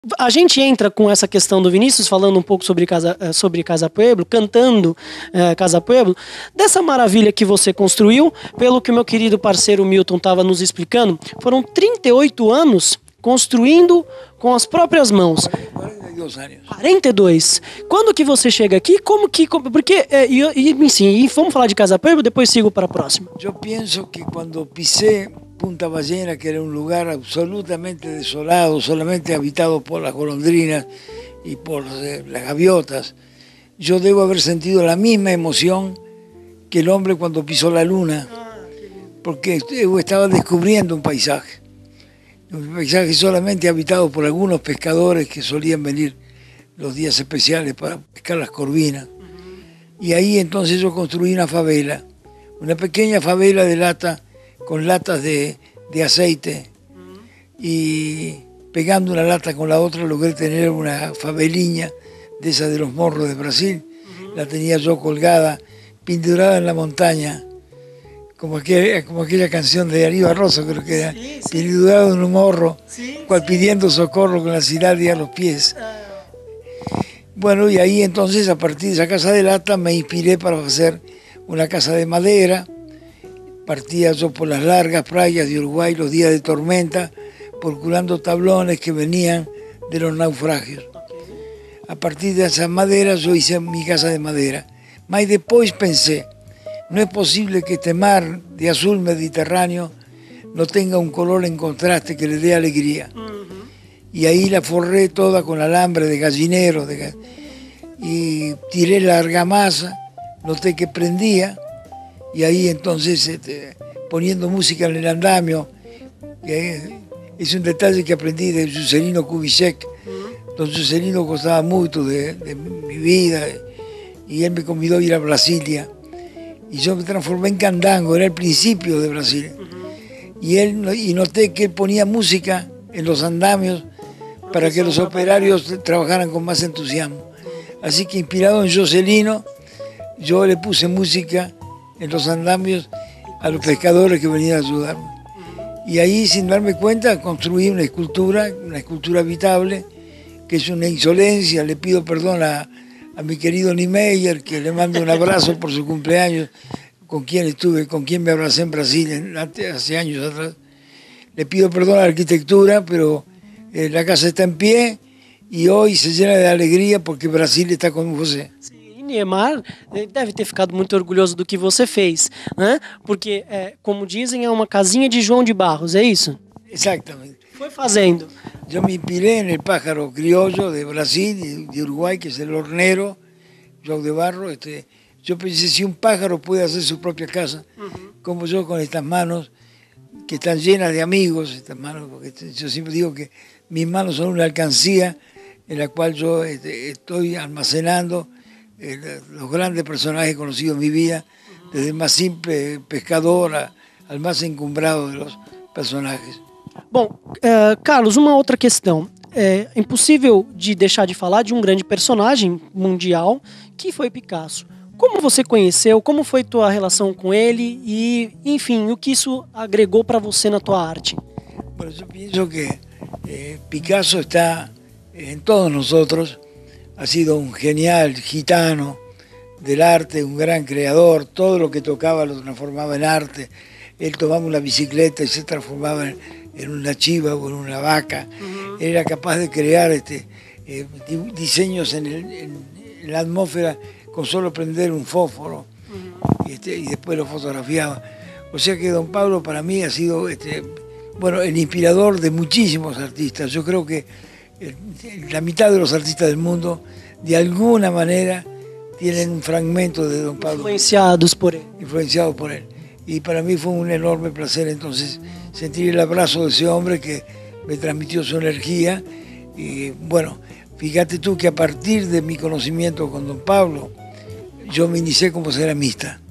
A gente entra com essa questão do Vinícius, falando um pouco sobre Casa Pueblo, cantando Casa Pueblo, dessa maravilha que você construiu, pelo que o meu querido parceiro Milton estava nos explicando, foram 38 anos construindo com as próprias mãos. 42 anos. 42. Quando que você chega aqui? Porque, e vamos falar de Casa Pueblo, depois sigo para a próxima. Eu penso que quando pisé Punta Ballena, que era un lugar absolutamente desolado, solamente habitado por las golondrinas y por las gaviotas, yo debo haber sentido la misma emoción que el hombre cuando pisó la luna, porque estaba descubriendo un paisaje solamente habitado por algunos pescadores que solían venir los días especiales para pescar las corvinas. Y ahí entonces yo construí una favela, una pequeña favela de lata, con latas de aceite, y pegando una lata con la otra logré tener una faveliña de esas de los morros de Brasil. La tenía yo colgada, pinturada en la montaña, como aquella canción de Ari Barroso, creo que era, pinturado en un morro, cual pidiendo socorro con la ciladia a los pies. Bueno, y ahí entonces, a partir de esa casa de lata, me inspiré para hacer una casa de madera. Partía yo por las largas playas de Uruguay los días de tormenta, procurando tablones que venían de los naufragios. A partir de esas maderas yo hice mi casa de madera. Mas después pensé, no es posible que este mar de azul mediterráneo no tenga un color en contraste que le dé alegría. Y ahí la forré toda con alambre de gallinero, y tiré la argamasa, noté que prendía, y ahí entonces poniendo música en el andamio, que es un detalle que aprendí de Juscelino Kubitschek. Don Juscelino gostaba mucho de mi vida, y él me convidó a ir a Brasilia, y yo me transformé en candango, era el principio de Brasil. Y noté que él ponía música en los andamios para que los operarios trabajaran con más entusiasmo. Así que inspirado en Juscelino, yo le puse música en los andamios a los pescadores que venían a ayudarme. Y ahí, sin darme cuenta, construí una escultura habitable, que es una insolencia. Le pido perdón a mi querido Niemeyer, que le mando un abrazo por su cumpleaños, con quien me abracé en Brasil hace años atrás. Le pido perdón a la arquitectura, pero la casa está en pie y hoy se llena de alegría porque Brasil está con você. E Niemeyer deve ter ficado muito orgulhoso do que você fez, né? Porque, como dizem, é uma casinha de João de Barros, é isso? Exatamente. Foi fazendo. Yo me inspiré en el pájaro criollo de Brasil y de Uruguay, que es el hornero, João de Barro. Yo pensé, si un pájaro puede hacer su propia casa, como yo con estas manos que están llenas de amigos, estas manos, porque yo siempre digo que mis manos son una alcancía en la cual yo estoy almacenando los grandes personajes conocidos en mi vida, desde el más simple pescador al más encumbrado de los personajes. Bom, Carlos, uma outra questão. É impossível de deixar de falar de um grande personagem mundial que foi Picasso. Como você conheceu? Como foi tua relação com ele? E, enfim, o que isso agregou para você na tua arte? Bueno, yo pienso que Picasso está en todos nosotros. Ha sido un genial gitano del arte, un gran creador. Todo lo que tocaba lo transformaba en arte. Él tomaba una bicicleta y se transformaba en una chiva o en una vaca. Era capaz de crear diseños en la atmósfera con solo prender un fósforo, y después lo fotografiaba. O sea que don Pablo para mí ha sido el inspirador de muchísimos artistas. Yo creo que la mitad de los artistas del mundo, de alguna manera, tienen un fragmento de don Pablo. Influenciados por él. Influenciados por él. Y para mí fue un enorme placer entonces sentir el abrazo de ese hombre que me transmitió su energía. Y bueno, fíjate tú que a partir de mi conocimiento con don Pablo, yo me inicié como ceramista.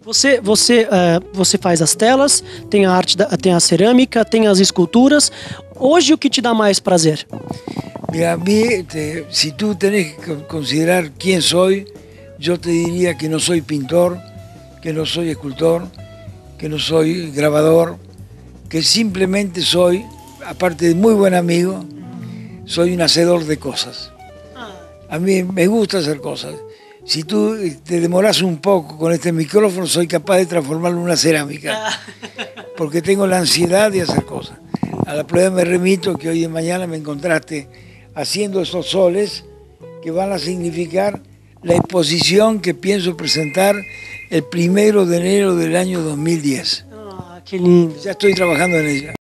Você faz as telas, tem a arte, tem a cerâmica, tem as esculturas. Hoje o que te dá mais prazer? Mira, a mí, si tú tenés que considerar quién soy, yo te diría que no soy pintor, que no soy escultor, que no soy grabador, que simplemente soy, aparte de muy buen amigo, soy un hacedor de cosas. A mí me gusta hacer cosas. Si tú te demoras un poco con este micrófono, soy capaz de transformarlo en una cerámica. Porque tengo la ansiedad de hacer cosas. A la prueba me remito que hoy de mañana me encontraste haciendo esos soles que van a significar la exposición que pienso presentar el 1 de enero del año 2010. Qué lindo. Ya estoy trabajando en ella.